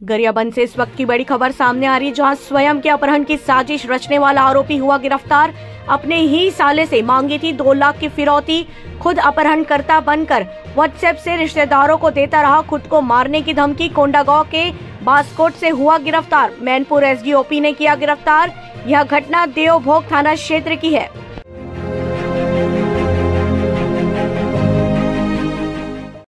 गरियाबंद से इस वक्त की बड़ी खबर सामने आ रही है, जहां स्वयं के अपहरण की साजिश रचने वाला आरोपी हुआ गिरफ्तार। अपने ही साले से मांगी थी 2 लाख की फिरौती, खुद अपहरणकर्ता बनकर व्हाट्सएप से रिश्तेदारों को देता रहा खुद को मारने की धमकी। कोंडागांव के बास्कोट से हुआ गिरफ्तार। मैनपुर एसडीओपी ने किया गिरफ्तार। यह घटना देवभोग थाना क्षेत्र की है।